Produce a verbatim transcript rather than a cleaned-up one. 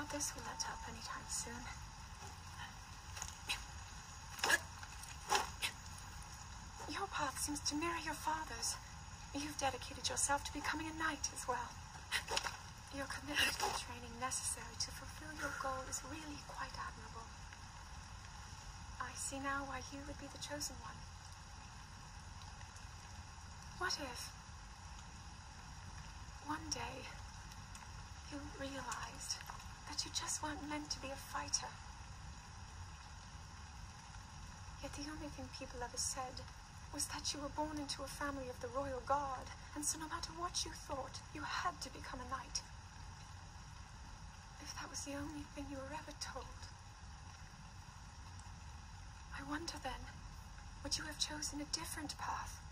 doubt this will let up anytime soon. Your path seems to mirror your father's. You've dedicated yourself to becoming a knight as well. Your commitment to the training necessary to fulfill your goal is really quite admirable. I see now why you would be the chosen one. What if one day you realized that you just weren't meant to be a fighter? Yet the only thing people ever said was that you were born into a family of the royal guard, and so no matter what you thought, you had to become a knight. If that was the only thing you were ever told, I wonder then, would you have chosen a different path?